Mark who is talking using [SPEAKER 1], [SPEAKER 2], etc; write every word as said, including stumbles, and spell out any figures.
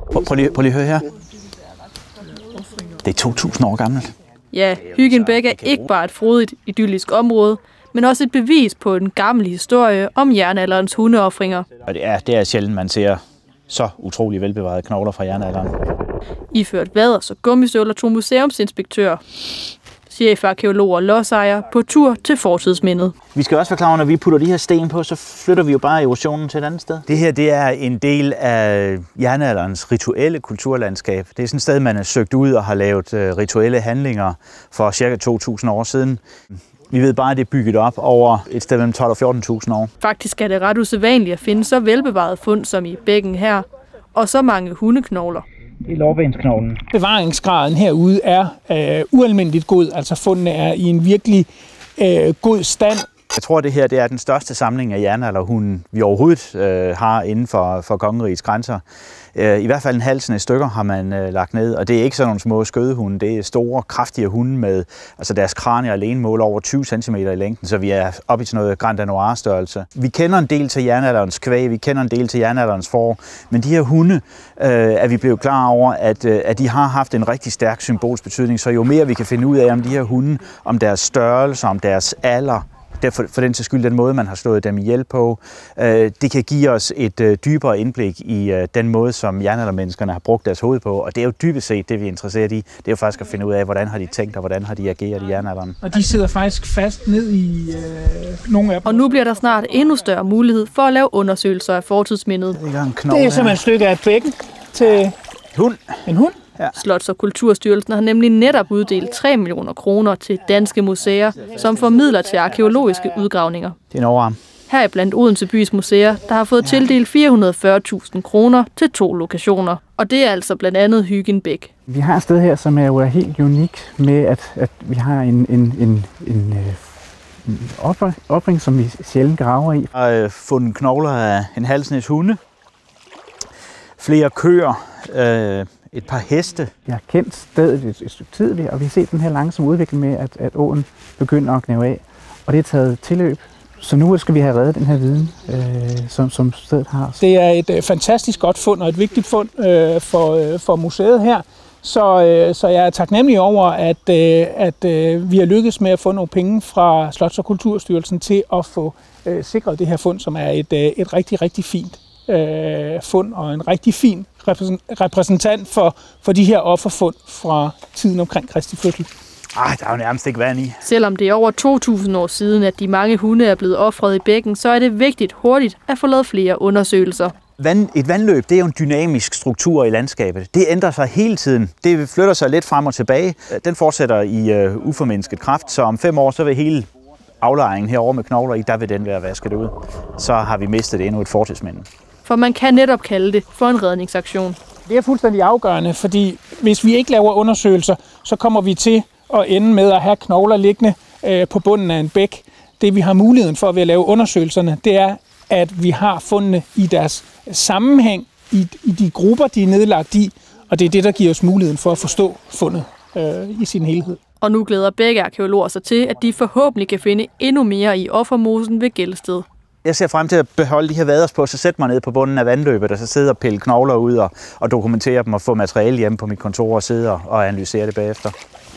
[SPEAKER 1] Prøv lige, prøv lige at høre her. Det er to tusind år gammelt.
[SPEAKER 2] Ja, Hyggenbæk er ikke bare et frodigt, idyllisk område, men også et bevis på en gammel historie om jernalderens hundeofringer.
[SPEAKER 1] Og det er, det er sjældent, man ser så utrolig velbevarede knogler fra jernalderen.
[SPEAKER 2] Iført vaders og gummistøvler tog museumsinspektør, chefarkæolog og lodsejer på tur til fortidsmindet.
[SPEAKER 1] Vi skal også være klar over, når vi putter de her sten på, så flytter vi jo bare erosionen til et andet sted. Det her det er en del af jernalderens rituelle kulturlandskab. Det er sådan et sted, man har søgt ud og har lavet rituelle handlinger for cirka to tusind år siden. Vi ved bare, at det er bygget op over et sted mellem tolv og fjorten tusind år.
[SPEAKER 2] Faktisk er det ret usædvanligt at finde så velbevaret fund som i bækken her, og så mange hundeknogler.
[SPEAKER 1] Det er lårbensknoglen.
[SPEAKER 3] Bevaringsgraden herude er øh, ualmindeligt god, altså fundene er i en virkelig øh, god stand.
[SPEAKER 1] Jeg tror, det her det er den største samling af jernalderhunde, vi overhovedet øh, har inden for, for kongerigets grænser. Øh, I hvert fald en halsen af stykker har man øh, lagt ned, og det er ikke sådan nogle små skødehunde. Det er store, kraftige hunde med altså deres kranie alene måler over tyve centimeter i længden, så vi er oppe i sådan noget Grand Danois-størrelse. Vi kender en del til jernalderens kvæg, vi kender en del til jernalderens får, men de her hunde øh, er vi blevet klar over, at, øh, at de har haft en rigtig stærk symbolsk betydning, så jo mere vi kan finde ud af om de her hunde, om deres størrelse, om deres alder, For, for den til skyld den måde, man har slået dem ihjel på. Øh, det kan give os et øh, dybere indblik i øh, den måde, som jernaldermenneskerne har brugt deres hoved på. Og det er jo dybest set det, vi er interesseret i. Det er jo faktisk at finde ud af, hvordan har de tænkt, og hvordan har de ageret i jernalderen.
[SPEAKER 3] Og de sidder faktisk fast ned i øh, nogle af dem.
[SPEAKER 2] Og nu bliver der snart endnu større mulighed for at lave undersøgelser af fortidsmindet.
[SPEAKER 3] Det er simpelthen et stykke af et bækken til
[SPEAKER 1] hund.
[SPEAKER 3] en hund.
[SPEAKER 2] Ja. Slots- og Kulturstyrelsen har nemlig netop uddelt tre millioner kroner til danske museer, som formidler til arkæologiske udgravninger.
[SPEAKER 1] Det er en overarm.
[SPEAKER 2] Her er blandt Odense Bys museer, der har fået tildelt fire hundrede og fyrre tusind kroner til to lokationer. Og det er altså blandt andet Hyggenbæk.
[SPEAKER 4] Vi har et sted her, som er jo helt unik med, at, at vi har en, en, en, en, en opring, som vi sjældent graver i.
[SPEAKER 1] Jeg har fundet knogler af en halsnæs hunde, flere køer, øh, et par heste.
[SPEAKER 4] Vi har kendt stedet et, et stykke tid, og vi har set den her langsomme udvikling med, at, at åen begynder at gnave af. Og det er taget tilløb. Så nu skal vi have reddet den her viden, øh, som, som stedet har.
[SPEAKER 3] Det er et øh, fantastisk godt fund og et vigtigt fund øh, for, øh, for museet her. Så, øh, så jeg er taknemmelig over, at, øh, at øh, vi har lykkedes med at få nogle penge fra Slots- og Kulturstyrelsen til at få øh, sikret det her fund, som er et, øh, et rigtig, rigtig fint øh, fund og en rigtig fin repræsentant for, for de her offerfund fra tiden omkring Kristi fødsel.
[SPEAKER 1] Ej, der er jo nærmest ikke vand i.
[SPEAKER 2] Selvom det er over to tusind år siden, at de mange hunde er blevet ofret i bækken, så er det vigtigt hurtigt at få lavet flere undersøgelser.
[SPEAKER 1] Vand, et vandløb, det er jo en dynamisk struktur i landskabet. Det ændrer sig hele tiden. Det flytter sig lidt frem og tilbage. Den fortsætter i uh, uformindsket kraft, så om fem år, så vil hele aflejringen herovre med knogler i, der vil den være vasket ud. Så har vi mistet endnu et fortidsminde.
[SPEAKER 2] For man kan netop kalde det for en redningsaktion.
[SPEAKER 3] Det er fuldstændig afgørende, fordi hvis vi ikke laver undersøgelser, så kommer vi til at ende med at have knogler liggende øh, på bunden af en bæk. Det vi har muligheden for ved at lave undersøgelserne, det er, at vi har fundene i deres sammenhæng, i, i de grupper, de er nedlagt i, og det er det, der giver os muligheden for at forstå fundet øh, i sin helhed.
[SPEAKER 2] Og nu glæder begge arkæologer sig til, at de forhåbentlig kan finde endnu mere i offermosen ved Gelsted.
[SPEAKER 1] Jeg ser frem til at beholde de her vaders på, så sætte mig ned på bunden af vandløbet, og så sidde og pille knogler ud og, og dokumentere dem og få materiale hjemme på mit kontor og sidde og analysere det bagefter.